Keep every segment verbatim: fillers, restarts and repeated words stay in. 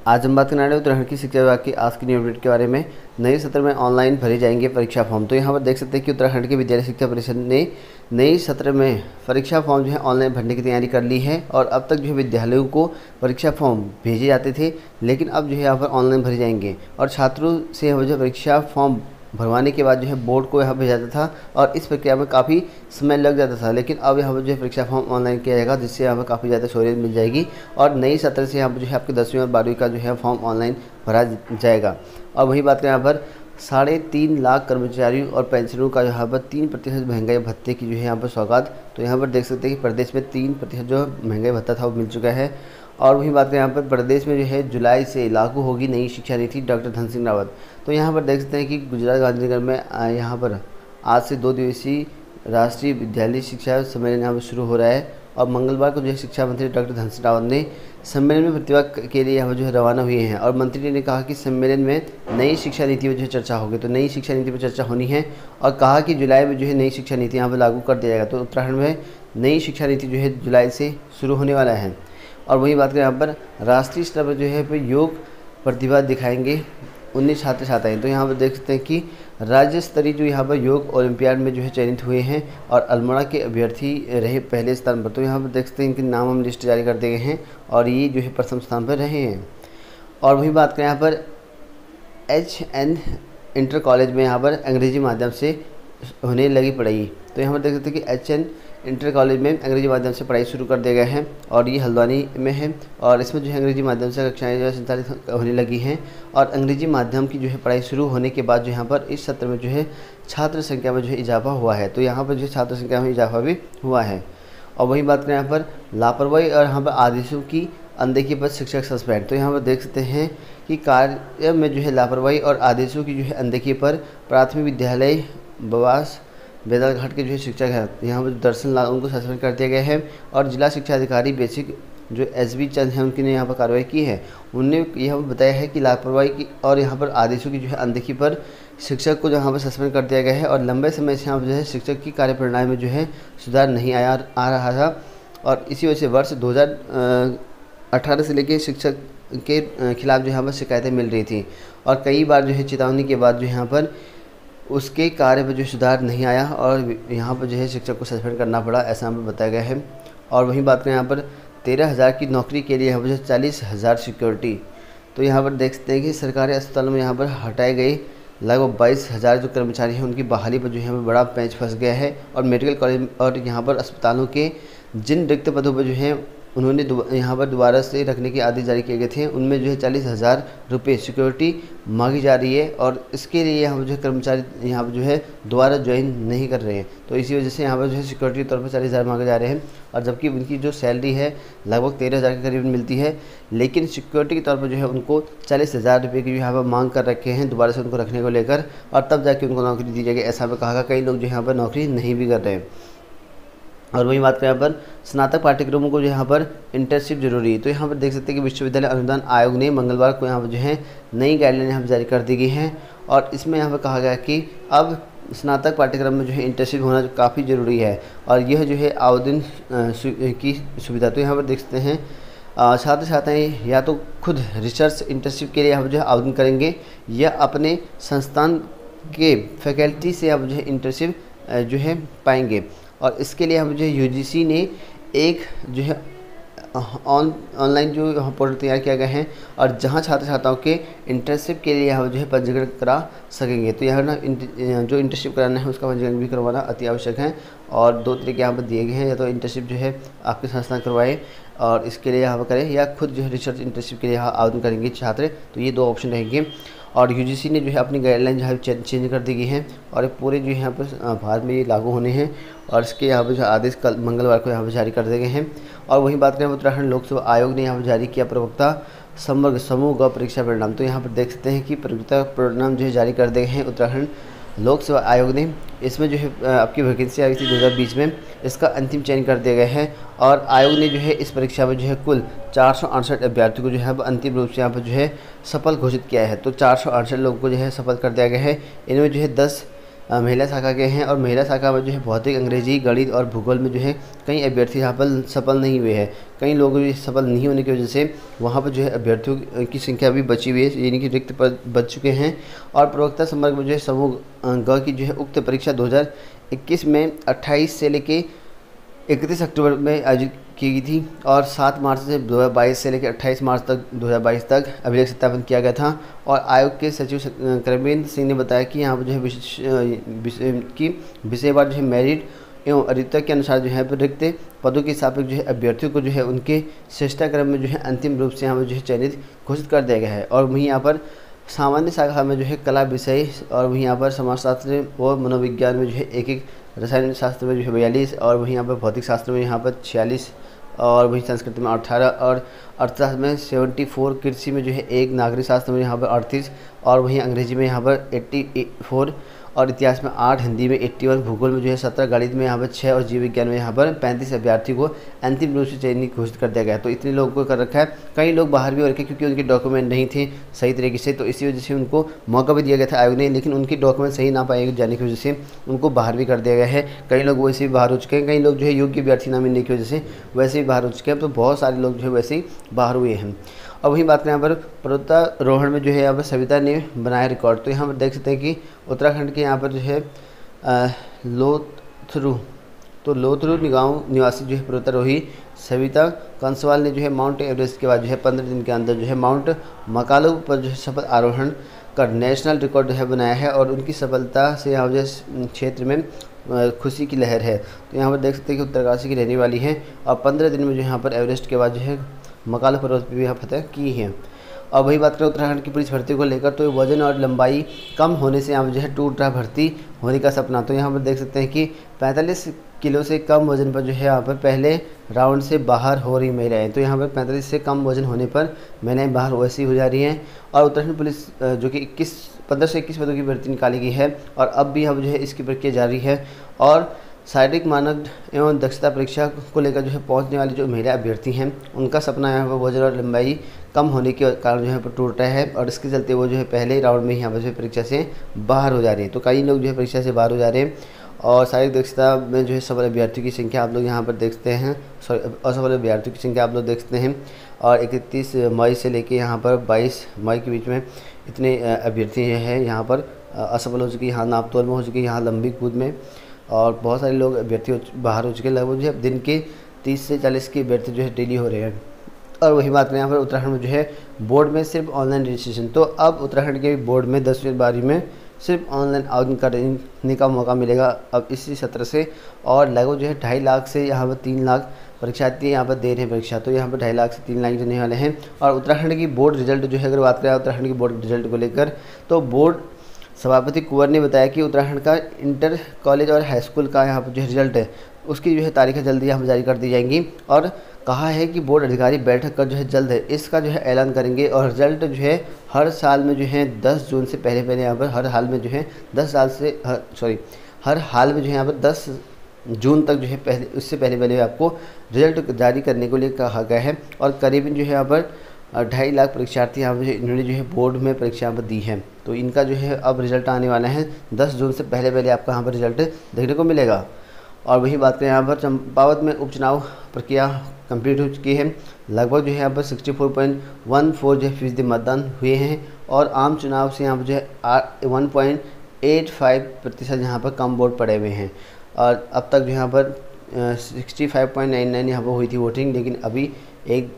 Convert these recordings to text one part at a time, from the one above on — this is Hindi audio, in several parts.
आज हम बात करने वाले उत्तराखंड की शिक्षा विभाग की आज की न्यू अपडेट के बारे में। नए सत्र में ऑनलाइन भरे जाएंगे परीक्षा फॉर्म। तो यहाँ पर देख सकते हैं कि उत्तराखंड के विद्यालय शिक्षा परिषद ने नए सत्र में परीक्षा फॉर्म जो है ऑनलाइन भरने की तैयारी कर ली है। और अब तक जो है विद्यालयों को परीक्षा फॉर्म भेजे जाते थे, लेकिन अब जो है यहाँ पर ऑनलाइन भरे जाएंगे और छात्रों से जो है परीक्षा फॉर्म भरवाने के बाद जो है बोर्ड को यहाँ भेजा जाता था और इस प्रक्रिया में काफ़ी समय लग जाता था। लेकिन अब यहाँ पर जो है परीक्षा फॉर्म ऑनलाइन किया जाएगा, जिससे यहाँ पर काफ़ी ज़्यादा सहूलियत मिल जाएगी और नई सत्र से यहाँ पर जो है आपके दसवीं और बारहवीं का जो है फॉर्म ऑनलाइन भरा जाएगा। और वही बात करें यहाँ पर साढ़े तीन लाख कर्मचारियों और पेंशनरों का यहाँ पर तीन प्रतिशत महंगाई भत्ते की जो है यहाँ पर सौगात। तो यहाँ पर देख सकते हैं कि प्रदेश में तीन प्रतिशत जो महंगाई भत्ता था वो मिल चुका है। और वही बात करें यहाँ पर प्रदेश में जो है जुलाई से लागू होगी नई शिक्षा नीति, डॉक्टर धन सिंह रावत। तो यहाँ पर देख सकते हैं कि गुजरात गांधीनगर में यहाँ पर आज से दो दिवसीय राष्ट्रीय विद्यालय शिक्षा सम्मेलन यहाँ पर शुरू हो रहा है और मंगलवार को जो है शिक्षा मंत्री डॉक्टर धन सिंह रावत ने सम्मेलन में प्रतिभाग के लिए यहाँ पर जो है रवाना हुए हैं। और मंत्री ने कहा कि सम्मेलन में नई शिक्षा नीति पर जो है चर्चा होगी। तो नई शिक्षा नीति पर चर्चा होनी है और कहा कि जुलाई में जो है नई शिक्षा नीति यहाँ पर लागू कर दिया जाएगा। तो उत्तराखंड में नई शिक्षा नीति जो है जुलाई से शुरू होने वाला है। और वही बात करें यहाँ पर राष्ट्रीय स्तर पर जो है पर योग प्रतिभा दिखाएंगे उन्नीस छात्र छात्राएँ। तो यहाँ पर देख सकते हैं कि राज्य स्तरीय जो यहाँ पर योग ओलंपियाड में जो है चयनित हुए हैं और अल्मोड़ा के अभ्यर्थी रहे पहले स्थान पर। तो यहाँ पर देख सकते हैं इनके नाम हम लिस्ट जारी कर दिए गए हैं और ये जो है प्रथम स्थान पर रहे हैं। और वही बात करें यहाँ पर एच एन इंटर कॉलेज में यहाँ पर अंग्रेजी माध्यम से होने लगी पढ़ाई। तो यहाँ पर देख सकते हैं कि एच एन इंटर कॉलेज में अंग्रेजी माध्यम से पढ़ाई शुरू कर दिया गया है और ये हल्द्वानी में है और इसमें जो है अंग्रेजी माध्यम से कक्षाएं जो है संचालित होने लगी हैं। और अंग्रेजी माध्यम की जो है पढ़ाई शुरू होने के बाद जो यहाँ पर इस सत्र में जो है छात्र संख्या में जो है इजाफा हुआ है। तो यहाँ पर जो है छात्र संख्या में इजाफा भी हुआ है। और वही बात करें यहाँ पर लापरवाही और यहाँ पर आदेशों की अनदेखी पर शिक्षक सस्पेंड। तो यहाँ पर देख सकते हैं कि कार्य में जो है लापरवाही और आदेशों की जो है अनदेखी पर प्राथमिक विद्यालय बवास बेदालघाट के जो है शिक्षक हैं यहाँ पर दर्शन लाल उनको सस्पेंड कर दिया गया है। और जिला शिक्षा अधिकारी बेसिक जो एस बी चंद हैं उनकी ने यहाँ पर कार्रवाई की है। उन्होंने यह बताया है कि लापरवाही की और यहाँ पर आदेशों की जो है अनदेखी पर शिक्षक को यहाँ पर सस्पेंड कर दिया गया है और लंबे समय से यहाँ पर जो है शिक्षक की कार्य प्रणाली में जो है सुधार नहीं आया आ रहा था और इसी वजह से वर्ष दो हज़ार अठारह से लेकर शिक्षक के खिलाफ जो यहाँ पर शिकायतें मिल रही थी और कई बार जो है चेतावनी के बाद जो यहाँ पर उसके कार्य में जो सुधार नहीं आया और यहाँ पर जो है शिक्षक को सस्पेंड करना पड़ा, ऐसा हमें बताया गया है। और वहीं बात करें यहाँ पर तेरह हज़ार की नौकरी के लिए यहाँ पर जो चालीस हज़ार सिक्योरिटी। तो यहाँ पर देख सकते हैं कि सरकारी अस्पतालों में यहाँ पर हटाए गए लगभग बाईस हज़ार जो कर्मचारी हैं उनकी बहाली पर जो है बड़ा पेंच फंस गया है। और मेडिकल कॉलेज और यहाँ पर अस्पतालों के जिन रिक्त पदों पर जो है उन्होंने यहाँ पर दोबारा से रखने के आदेश जारी किए गए थे, उनमें जो है चालीस हज़ार रुपये सिक्योरिटी मांगी जा रही है और इसके लिए यहाँ पर जो है कर्मचारी यहाँ पर जो है दोबारा ज्वाइन नहीं कर रहे हैं। तो इसी वजह से यहाँ पर जो है सिक्योरिटी के तौर पर चालीस हज़ार मांगे जा रहे हैं और जबकि उनकी जो सैलरी है लगभग तेरह हज़ार के करीब मिलती है, लेकिन सिक्योरिटी के तौर पर जो है उनको चालीस हज़ार रुपये की यहाँ पर मांग कर रखे हैं दोबारा से उनको रखने को लेकर और तब जाके उनको नौकरी दी जाएगी, ऐसा में कहा। कई लोग जो यहाँ पर नौकरी नहीं भी कर रहे हैं। और वही बात करें यहाँ पर स्नातक पाठ्यक्रमों को जो यहाँ पर इंटर्नशिप जरूरी है। तो यहाँ पर देख सकते हैं कि विश्वविद्यालय अनुदान आयोग ने मंगलवार को यहाँ पर जो है नई गाइडलाइन यहाँ पर जारी कर दी गई हैं और इसमें यहाँ पर कहा गया कि अब स्नातक पाठ्यक्रम में जो है इंटर्नशिप होना काफ़ी ज़रूरी है और यह जो है आवेदन की सुविधा। तो यहाँ पर देख सकते हैं छात्र छात्राएँ या तो खुद रिसर्च इंटर्नशिप के लिए यहाँ पर जो है आवेदन करेंगे या अपने संस्थान के फैकल्टी से यहाँ पर जो है इंटर्नशिप जो है पाएंगे। और इसके लिए हम जो है यूजीसी ने एक जो है ऑन ऑनलाइन जो पोर्टल तैयार किया गया है और जहां छात्र छात्राओं के इंटर्नशिप के लिए यहाँ जो है पंजीकरण करा सकेंगे। तो यहाँ ना जो इंटर्नशिप कराना है उसका पंजीकरण भी करवाना अति आवश्यक है और दो तरीके यहाँ पर दिए गए हैं, या तो इंटर्नशिप जो है आपके संस्थान करवाए और इसके लिए यहाँ पर करें या खुद जो है रिसर्च इंटर्नशिप के लिए यहाँ आवेदन करेंगे छात्र। तो ये दो ऑप्शन रहेंगे और यूजीसी ने जो है अपनी गाइडलाइन जो है चेंज कर दी गई है और पूरे जो है यहाँ पर भारत में ये लागू होने हैं और इसके यहाँ पर जो आदेश कल मंगलवार को यहाँ पर जारी कर दिए गए हैं। और वहीं बात करें उत्तराखंड लोक सेवा आयोग ने यहाँ पर जारी किया प्रवक्ता समग्र समूह ग परीक्षा परिणाम। तो यहाँ पर देख सकते हैं कि प्रवक्ता परिणाम जो है जारी कर दिए गए हैं उत्तराखंड लोक सेवा आयोग ने। इसमें जो है आपकी वैकेंसी आई थी दो हज़ार बीस में, इसका अंतिम चयन कर दिया गया है और आयोग ने जो है इस परीक्षा में जो है कुल चार सौ अड़सठ अभ्यर्थियों को जो है अंतिम रूप से यहाँ पर जो है सफल घोषित किया है। तो चार सौ अड़सठ लोगों को जो है सफल कर दिया गया है। इनमें जो है दस अ, महिला शाखा के हैं और महिला शाखा में जो है भौतिक, अंग्रेजी, गणित और भूगोल में जो है कई अभ्यर्थी यहाँ पर सफल नहीं हुए हैं। कई लोगों के सफल नहीं होने की वजह से वहाँ पर जो है अभ्यर्थियों की संख्या भी बची हुई है, यानी कि रिक्त पद बच चुके हैं। और प्रवक्ता संवर्ग में जो है समूह अ, ग की जो है उक्त परीक्षा दो हज़ार इक्कीस में अट्ठाईस से लेके इकतीस अक्टूबर में आयोजित की गई थी और सात मार्च से दो हज़ार बाईस से लेकर अट्ठाईस मार्च तक दो हज़ार बाईस तक अभिलेख सत्यापन किया गया था। और आयोग के सचिव करमेंद्र सिंह ने बताया कि यहाँ पर जो है विषय की विषयवार जो है मेरिट एवं अरिता के अनुसार जो है रिक्त पदों के सापेक्ष जो है अभ्यर्थियों को जो है उनके श्रेष्ठता क्रम में जो है अंतिम रूप से यहाँ पर जो है चयनित घोषित कर दिया गया है। और वहीं यहाँ पर सामान्य शाखा में जो है कला विषय और वहीं यहाँ पर समाजशास्त्र और मनोविज्ञान में जो है एक एक, रसायन शास्त्र में जो है बयालीस और वहीं यहाँ पर भौतिक शास्त्र में यहाँ पर छियालीस और वहीं संस्कृत में अठारह और अर्थशास्त्र में सेवेंटी फोर, कृषि में जो है एक, नागरिक शास्त्र में यहाँ पर अड़तीस और वहीं अंग्रेजी में यहाँ पर एट्टी फोर और इतिहास में आठ, हिंदी में इक्यासी, भूगोल में जो है सत्रह, गणित में यहाँ पर छः और जीव विज्ञान में यहाँ पर पैंतीस अभ्यर्थी को अंतिम रूप से चयनित घोषित कर दिया गया। तो इतने लोगों को कर रखा है। कई लोग बाहर भी हो रखे क्योंकि उनके डॉक्यूमेंट नहीं थे सही तरीके से, तो इसी वजह से उनको मौका भी दिया गया था आयोग ने, लेकिन उनके डॉक्यूमेंट सही ना पाए जाने की वजह से उनको बाहर भी कर दिया गया है। कई लोग वैसे भी बाहर हो चुके हैं, कई लोग जो है योग्य अभ्यर्थी ना मिलने की वजह से वैसे भी बाहर हो चुके हैं। तो बहुत सारे लोग जो है वैसे ही बाहर हुए हैं। और वहीं बात करें यहाँ पर पर्वतारोहण में जो है यहाँ पर सविता ने बनाया रिकॉर्ड। तो यहाँ पर देख सकते हैं कि उत्तराखंड के यहाँ पर जो है लोथरू तो लोथरू गाँव निवासी जो है पर्वतारोही सविता कंसवाल ने जो है माउंट एवरेस्ट के बाद जो है पंद्रह दिन के अंदर जो है माउंट मकालू पर जो है सफल आरोहण कर नेशनल रिकॉर्ड जो है बनाया है। और उनकी सफलता से यहाँ जो क्षेत्र में खुशी की लहर है। तो यहाँ पर देख सकते हैं कि उत्तरकाशी की रहने वाली है और पंद्रह दिन में जो यहाँ पर एवरेस्ट के बाद जो है मकालू पर्वत पर भी यहाँ फतह की है। और वही बात करें उत्तराखंड की पुलिस भर्ती को लेकर, तो वजन और लंबाई कम होने से यहाँ पर जो है टूट रहा भर्ती होने का सपना। तो यहाँ पर देख सकते हैं कि पैंतालीस किलो से कम वजन पर जो है यहाँ पर पहले राउंड से बाहर हो रही महिलाएं। तो यहाँ पर पैंतालीस से कम वजन होने पर महिलाएं बाहर वैसी हो जा रही हैं। और उत्तराखंड पुलिस जो कि इक्कीस पंद्रह से इक्कीस पदों की भर्ती निकाली गई है और अब भी अब जो है इसकी प्रक्रिया जारी है। और शारीरिक मानक एवं दक्षता परीक्षा को लेकर जो है पहुंचने वाली जो महिला अभ्यर्थी हैं उनका सपना यहाँ पर वजन और लंबाई कम होने के कारण जो है पर टूट रहा है और इसके चलते वो जो है पहले ही राउंड में यहाँ पर जो है परीक्षा से बाहर हो जा रही है। तो कई लोग जो है परीक्षा से बाहर हो जा रहे हैं। और शारीरिक दक्षता में जो है सफल अभ्यर्थियों की संख्या आप लोग यहाँ पर देखते हैं, सॉरी असफल अभ्यर्थियों की संख्या आप लोग देखते हैं। और इकतीस मई से लेके यहाँ पर बाईस मई के बीच में इतने अभ्यर्थी हैं यहाँ पर असफल हो चुकी, यहाँ नापतोल में हो चुकी, यहाँ लंबी कूद में, और बहुत सारे लोग अभ्यर्थी बाहर हो चुके हैं। लगभग जो है दिन के तीस से चालीस के अभ्यर्थी जो है डेली हो रहे हैं। और वही बात करें यहाँ पर उत्तराखंड में जो है बोर्ड में सिर्फ ऑनलाइन रजिस्ट्रेशन। तो अब उत्तराखंड के बोर्ड में दसवीं बारहवीं में सिर्फ ऑनलाइन आवेदन करने का मौका मिलेगा अब इसी सत्र से। और लगभग जो है ढाई लाख से यहाँ पर तीन लाख परीक्षार्थी यहाँ पर दे रहे हैं परीक्षा। तो यहाँ पर ढाई लाख से तीन लाख देने वाले हैं। और उत्तराखंड की बोर्ड रिजल्ट जो है, अगर बात करें उत्तराखंड की बोर्ड रिजल्ट को लेकर, तो बोर्ड सभापति कुंवर ने बताया कि उत्तराखंड का इंटर कॉलेज और हाई स्कूल का यहाँ पर जो रिजल्ट है उसकी जो है तारीखें जल्दी यहाँ पर जारी कर दी जाएंगी। और कहा है कि बोर्ड अधिकारी बैठक कर जो है जल्द है इसका जो है ऐलान करेंगे। और रिजल्ट जो है हर साल में जो है दस जून से पहले पहले यहाँ पर हर हाल में जो है दस साल से सॉरी हर हाल में जो है यहाँ पर दस जून तक जो है पहले उससे पहले पहले आपको रिजल्ट जारी करने को लिए कहा गया है। और करीबन जो है यहाँ पर ढाई लाख परीक्षार्थी यहाँ पर इन्होंने जो है बोर्ड में परीक्षा यहाँ पर दी है। तो इनका जो है अब रिजल्ट आने वाला है दस जून से पहले पहले आपका यहाँ पर रिजल्ट देखने को मिलेगा। और वही बात करें यहाँ पर चंपावत में उपचुनाव प्रक्रिया कंप्लीट हो चुकी है। लगभग जो है यहाँ पर sixty four point one four जो है फीसदी मतदान हुए हैं। और आम चुनाव से यहाँ पर जो है वन पॉइंट एट फाइव प्रतिशत यहाँ पर कम वोट पड़े हुए हैं। और अब तक जो यहाँ पर sixty five point nine nine यहाँ पर हुई थी वोटिंग, लेकिन अभी एक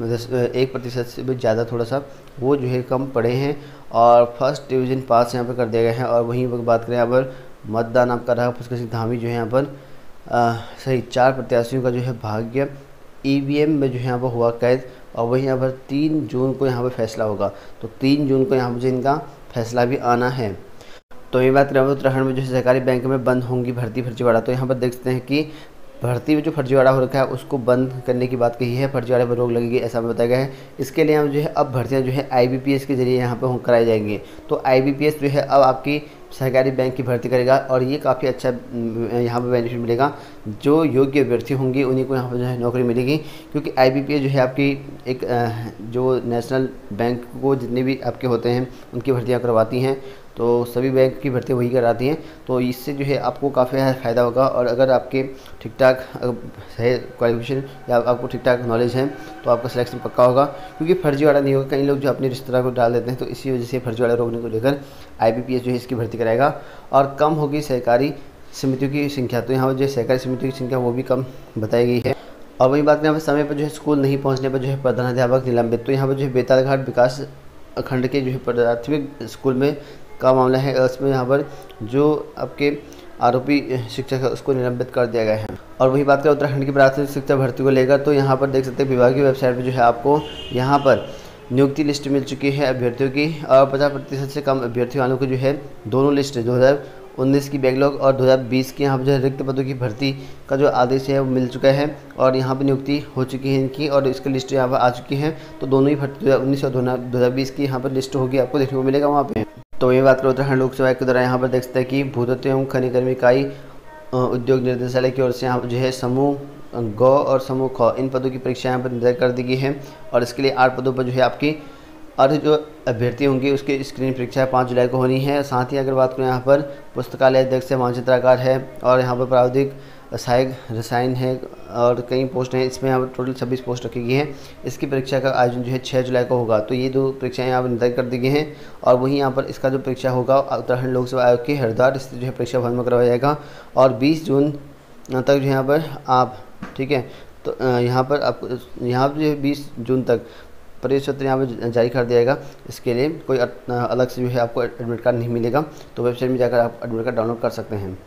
एक प्रतिशत से भी ज़्यादा थोड़ा सा वो जो है कम पड़े हैं। और फर्स्ट डिवीज़न पास यहाँ पर कर दिया गया है। और वहीं पर बात करें यहाँ पर मतदान आपका रहा पुष्कर सिंह धामी जो है यहाँ पर आ, सही चार प्रत्याशियों का जो है भाग्य ईवीएम में जो है यहाँ पर हुआ कैद। और वहीं यहाँ पर तीन जून को यहाँ पर फैसला होगा। तो तीन जून को यहाँ पर जो इनका फैसला भी आना है। तो ये बात करें उत्तराखंड में जो है सहकारी बैंक में बंद होंगी भर्ती फर्जीवाड़ा। तो यहाँ पर देख सकते हैं कि भर्ती में जो फर्जीवाड़ा हो रखा है उसको बंद करने की बात कही है, फर्जीवाड़े पर रोक लगेगी ऐसा बताया गया है। इसके लिए हम जो है अब भर्तियाँ जो है आईबीपीएस के जरिए यहाँ पर कराई जाएंगी। तो आईबीपीएस जो है अब आपकी सहकारी बैंक की भर्ती करेगा और ये काफ़ी अच्छा यहाँ पर बेनिफिट मिलेगा। जो योग्य अभ्यर्थी होंगे उन्हीं को यहाँ पर जो है नौकरी मिलेगी, क्योंकि आईबीपीएस जो है आपकी एक जो नेशनल बैंक को जितने भी आपके होते हैं उनकी भर्तियाँ करवाती हैं। तो सभी बैंक की भर्ती वही कराती हैं, तो इससे जो है आपको काफ़ी फ़ायदा होगा। और अगर आपके ठीक ठाक है क्वालिफिकेशन या आपको ठीक ठाक नॉलेज है तो आपका सिलेक्शन पक्का होगा, क्योंकि फर्जीवाड़ा नहीं होगा। कई लोग जो अपने रिश्तेदार को डाल देते हैं, तो इसी वजह से फर्जीवाड़ा रोकने को लेकर आई बी पी एस जो है इसकी भर्ती कराएगा। और कम होगी सहकारी समितियों की संख्या, तो यहाँ पर जो सहकारी समितियों की संख्या वो भी कम बताई गई है। और वही बात करें समय पर जो है स्कूल नहीं पहुँचने पर जो है प्रधानाध्यापक निलंबित, तो यहाँ पर जो है बेतालघाट विकास खंड के जो है प्राथमिक स्कूल में का मामला है। उसमें यहाँ पर जो आपके आरोपी शिक्षक है उसको निलंबित कर दिया गया है। और वही बात करें उत्तराखंड की प्राथमिक शिक्षा भर्ती को लेकर, तो यहाँ पर देख सकते हैं विभागीय वेबसाइट पर जो है आपको यहाँ पर नियुक्ति लिस्ट मिल चुकी है अभ्यर्थियों की। और पचास प्रतिशत से कम अभ्यर्थी वालों को जो है दोनों लिस्ट दो हज़ार उन्नीस की बैकलॉग और दो हज़ार बीस की यहाँ पर जो है रिक्त पदों की भर्ती का जो आदेश है वो मिल चुका है, और यहाँ पर नियुक्ति हो चुकी है इनकी, और इसकी लिस्ट यहाँ पर आ चुकी है। तो दोनों ही भर्ती दो हज़ार उन्नीस और दो हज़ार बीस की यहाँ पर लिस्ट होगी, आपको देखने को मिलेगा वहाँ पे। तो ये बात करें उत्तराखंड लोक सेवा आयोग के द्वारा यहाँ पर देख सकते हैं कि भूतत्व एवं खनिकर्मी इकाई उद्योग निर्देशालय की ओर से यहाँ पर जो है समूह ग और समूह ख इन पदों की परीक्षा यहाँ पर निर्धारित कर दी गई है। और इसके लिए आठ पदों पर जो है आपकी अर्ध जो अभ्यर्थी होंगे उसकी स्क्रीनिंग परीक्षा पाँच जुलाई को होनी है। साथ ही अगर बात करें यहाँ पर पुस्तकालय अध्यक्ष है, मानचित्राकार है, और यहाँ पर प्रावधिक सहायक रसायन है, और कई पोस्ट हैं। इसमें यहाँ पर टोटल छब्बीस पोस्ट रखी गई है। इसकी परीक्षा का आयोजन जो है छः जुलाई को होगा। तो ये दो परीक्षाएं यहाँ पर निर्धारित कर दी गई हैं। और वहीं यहाँ पर इसका जो परीक्षा होगा उत्तराखंड लोक सेवा आयोग के हरिद्वार स्थित जो है परीक्षा भवन में करवाया जाएगा, और बीस जून तक जो यहाँ पर आप ठीक है, तो यहाँ पर आपको यहाँ पर जो है बीस जून तक प्रवेश पत्र यहाँ पर जारी कर दिया जाएगा। इसके लिए कोई अलग से जो है आपको एडमिट कार्ड नहीं मिलेगा, तो वेबसाइट में जाकर आप एडमिट कार्ड डाउनलोड कर सकते हैं।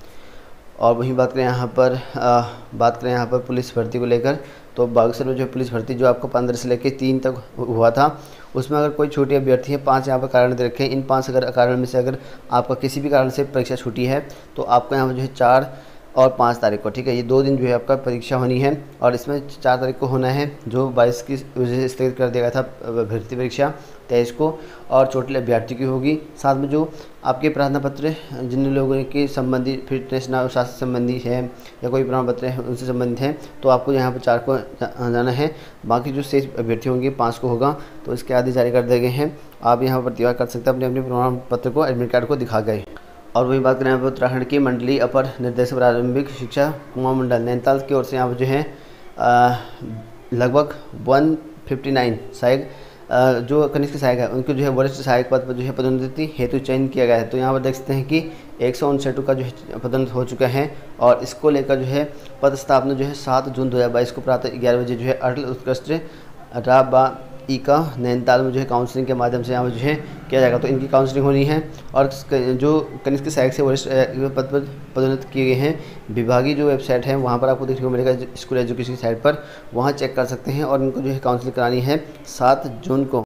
और वहीं बात करें यहाँ पर आ, बात करें यहाँ पर पुलिस भर्ती को लेकर, तो बागेश्वर में जो पुलिस भर्ती जो आपको पंद्रह से लेकर तीन तक हुआ था, उसमें अगर कोई छोटी अभ्यर्थी है, पाँच यहाँ पर कारण दे रखे हैं। इन पाँच अगर कारण में से अगर आपका किसी भी कारण से परीक्षा छूटी है, तो आपको यहाँ पर जो है चार और पाँच तारीख को, ठीक है, ये दो दिन जो है आपका परीक्षा होनी है। और इसमें चार तारीख को होना है, जो बाईस की वजह से स्थगित कर दिया गया था भर्ती परीक्षा तेईस को, और चोटिल अभ्यर्थी की होगी। साथ में जो आपके प्रार्थना पत्र जिन लोगों के संबंधी फिटनेस ना स्वास्थ्य संबंधी है या कोई प्रमाण पत्र है उनसे संबंधित हैं, तो आपको यहाँ पर चार को जाना है। बाकी जो शेष अभ्यर्थी होंगे पाँच को होगा। तो इसके आदेश जारी कर दिए गए हैं। आप यहाँ पर प्रतिवाद कर सकते हैं अपने अपने प्रमाण पत्र को एडमिट कार्ड को दिखा गए। और वही बात करें यहाँ पर उत्तराखंड की मंडलीय अपर निर्देशक प्रारंभिक शिक्षा कुमाऊं मंडल नैनीताल की ओर से यहाँ पर जो है लगभग एक सौ उनसठ सहायक जो कनिष्ठ सहायक है उनको जो है वरिष्ठ सहायक पद पर जो है पदोन्नति हेतु चयन किया गया है। तो यहाँ पर देख सकते हैं कि एक सौ उनसठ का जो है पदोन्नत हो चुका है, और इसको लेकर जो है पद स्थापना जो है सात जून दो हज़ार बाईस को प्रातः ग्यारह बजे जो है अटल उत्कृष्ट राबा ई का नैनीताल में जो है काउंसलिंग के माध्यम से यहाँ पर जो है किया जाएगा। तो इनकी काउंसलिंग होनी है। और जो कनिष्ठ सहायक से वरिष्ठ पद पर पदोन्नत किए गए हैं, विभागीय जो वेबसाइट है वहाँ पर आपको देखने को मिलेगा, स्कूल एजुकेशन साइट पर, वहाँ चेक कर सकते हैं। और इनको जो है काउंसलिंग करानी है सात जून को।